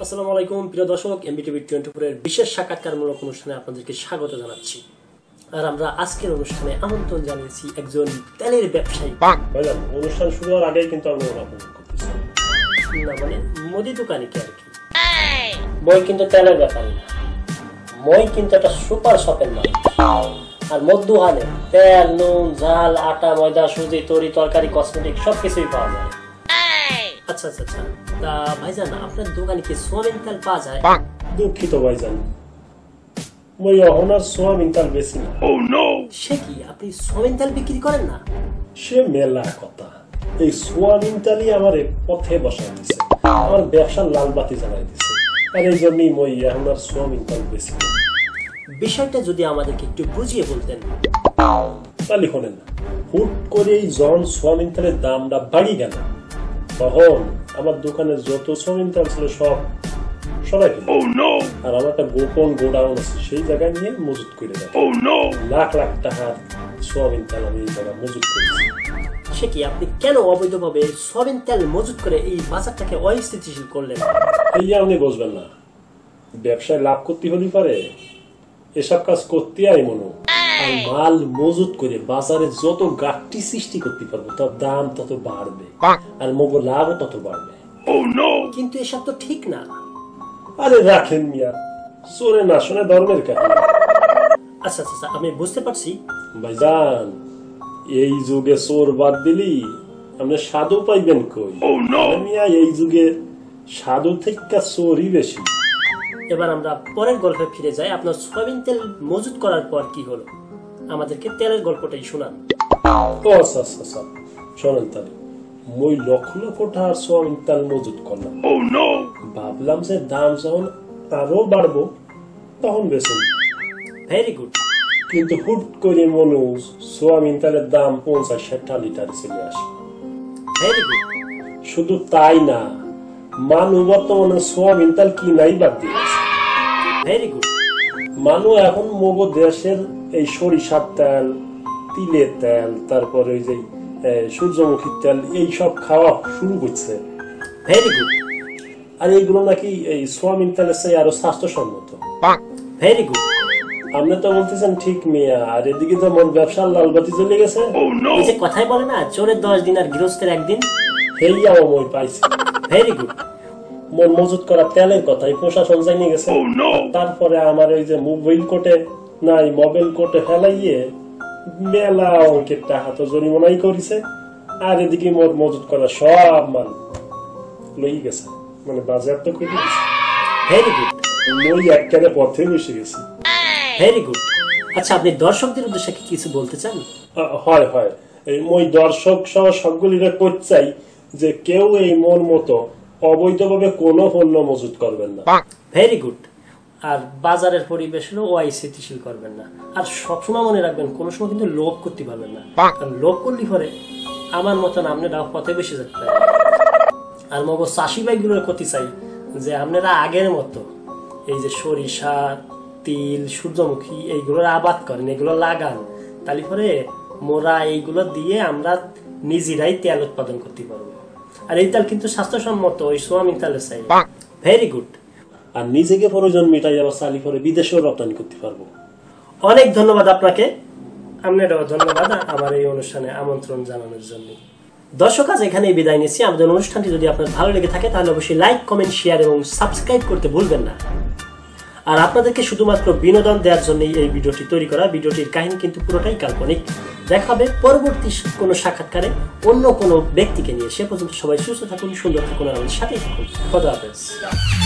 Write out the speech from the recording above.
আসসালামু আলাইকুম প্রিয় দর্শক, এমবিটিভি 24 এর বিশেষ সাক্ষাৎকারমূলক অনুষ্ঠানে আপনাদেরকে স্বাগত জানাচ্ছি। আর আমরা আজকের অনুষ্ঠানে আমন্ত্রণ জানিয়েছি একজন তেলের ব্যবসায়ী। ভাইজান, অনুষ্ঠান শুরু হওয়ার আগেই কিন্তু আমরা অপমান করতেছি না, মানে মুদি দোকানে কি আর কি। মই কিন্তু তেলের ব্যাপার না, মই কিন্তু একটা সুপার শপের নাম। আর মধ্যখানে তেল, নুন, ঝাল, আটা, ময়দা, সুজি, তরি, তরকারি, কসমেটিক সবকিছুই পাওয়া যায়। আচ্ছা আচ্ছা আচ্ছা, তা ভাইজান আপনার দোকানে কি সোয়াবিন তেল পাওয়া যায়? দুঃখিত ভাইজান, মই অহনার সোয়াবিন তেল বেশি না। সে কি, আপনি সোয়াবিন তেল বিক্রি করেন না? সে মেলা কথা, এই সোয়াবিন তেলই আমার পথে বসাই দিছে, আমার ব্যবসার লাল বাতি জ্বালাই দিছে। আর এই জন্যই মই অহনার সোয়াবিন তেল বেশি না। বিষয়টা যদি আমাদেরকে একটু বুঝিয়ে বলতেন। তাহলে শোনেন, হুট করে এই জন সোয়াবিন তেলের দামটা বাড়ি গেল, তখন আমার দোকানে যত সোয়াবিন তেল ছিল সব সরাই দিল। আর আমার একটা গোপন গোডাউন আছে, সেই জায়গায় নিয়ে মজুত করে দেয়। লাখ লাখ টাকার সোয়াবিন তেল আমি এই জায়গায় মজুত করেছি। সে কি, আপনি কেন অবৈধভাবে সোয়াবিন তেল মজুত করে এই বাজারটাকে অস্থিতিশীল করলেন? এই আপনি বুঝবেন না, ব্যবসায় লাভ করতে হলে পারে এসব কাজ করতে আই মনে। আর মাল মজুত করে বাজারে যত ঘাটতি সৃষ্টি করতে পারবো, তার দাম তত বাড়বে আর মগো লাভ তত বাড়বে। কিন্তু এসব তো ঠিক না। আরে রাখেন মিয়া, চোরে না শোনে ধর্মের কাহিনী। আচ্ছা আচ্ছা, আমি বুঝতে পারছি। ভাইজান, এই যুগে চোর বাদ দিলি আপনি সাধু পাইবেন কই? মিয়া, এই যুগে সাধু থেকে চোরই বেশি। এবার আমরা পরের গল্পে ফিরে যাই। আপনার সয়াবিন তেল মজুত করার পর কি হলো, আমাদেরকে তেলের গল্পটাই শোনান। ও আচ্ছা আচ্ছা আচ্ছা, শোনেন তাহলে। মই লক্ষ লক্ষ টাকার সোয়াবিন তেল মজুত করলাম। ভাবলাম যে দাম যখন আরো বাড়বো তখন বেশি। Very good. কিন্তু হুট করে মনে সোয়াবিন তেলের দাম 50-60 লিটার চলে আসে। Very good. শুধু তাই না, মানুষ বর্তমানে সোয়াবিন তেল কিনাই বাদ দিয়েছে। Very good. মানুষ এখন মগো দেশের এই সরিষার তেল, তিলের তেল, তারপরে ওই যে সূর্যমুখী তেল, এই সব খাওয়া শুরু করছে। Very good. আর এইগুলো নাকি এই সোয়াবিন তেলের চেয়ে আরো স্বাস্থ্যসম্মত। Very good. আপনি তো বলতেছেন ঠিক মিয়া, আর এদিকে তো মোর ব্যবসার লালবাতি চলে গেছে। এই যে কথাই বলে না, চোরের 10 দিন আর গৃহস্থের 1 দিন। হেই আমার মই পাইছি। Very good. মোর মজুত করা তেলের কথাই প্রশাসন জানিয়ে গেছে। তারপরে আমার ওই যে মোবাইল কোর্টে নাই, মোবাইল কোর্টে ফেলাইয়ে মেলা অঙ্কের টাকা তো জরিমানাই করেছে। আর এদিকে মোর মজুত করা সব মাল লই গেছে, মানে বাজার তো করে দিয়েছে। Very good. মই একবারে পথে বসে গেছি। Very good. আচ্ছা, আপনি দর্শকদের উদ্দেশ্যে কি কিছু বলতে চান? হয় হয়, এই মই দর্শক সহ সবগুলিরে করতে চাই যে কেউ এই মন মতো অবৈধভাবে কোনো পণ্য মজুত করবেন না। Very good. আর বাজারের পরিবেশেরও অস্থিতিশীল করবেন না। আর সবসময় মনে রাখবেন, কোনো সময় কিন্তু লোভ করতে পারবেন না। কারণ লোভ করলে পরে আমার মতন আপনারা পথে বসে যেতে পারেন। আর মগো চাষি ভাইগুলোর ক্ষতি চাই যে আপনারা আগের মতো এই যে সরিষা, তিল, সূর্যমুখী এইগুলোর আবাদ করেন, এগুলো লাগান। তাহলে পরে মোরা এইগুলো দিয়ে আমরা নিজেরাই তেল উৎপাদন করতে পারবো। আর এই তেল কিন্তু স্বাস্থ্যসম্মত, ওই সোয়াবিন তেলের চাই। Very good. আর নিজেকে প্রয়োজন মিটাই আবার চালি করে বিদেশেও রপ্তানি করতে পারবো। অনেক ধন্যবাদ আপনাকে। আপনারও ধন্যবাদ আমার এই অনুষ্ঠানে আমন্ত্রণ জানানোর জন্য। দর্শক, আজ এখানেই বিদায় নিচ্ছি। আমাদের অনুষ্ঠানটি যদি আপনার ভালো লেগে থাকে তাহলে অবশ্যই লাইক, কমেন্ট, শেয়ার এবং সাবস্ক্রাইব করতে ভুলবেন না। আর আপনাদেরকে শুধুমাত্র বিনোদন দেওয়ার জন্যই এই ভিডিওটি তৈরি করা। ভিডিওটির কাহিনী কিন্তু পুরোটাই কাল্পনিক। দেখা হবে পরবর্তী কোনো সাক্ষাৎকারে অন্য কোনো ব্যক্তিকে নিয়ে। সে পর্যন্ত সবাই সুস্থ থাকুন, সুন্দর থাকুন, আর আমাদের সাথেই থাকুন। খোদা হাফেজ।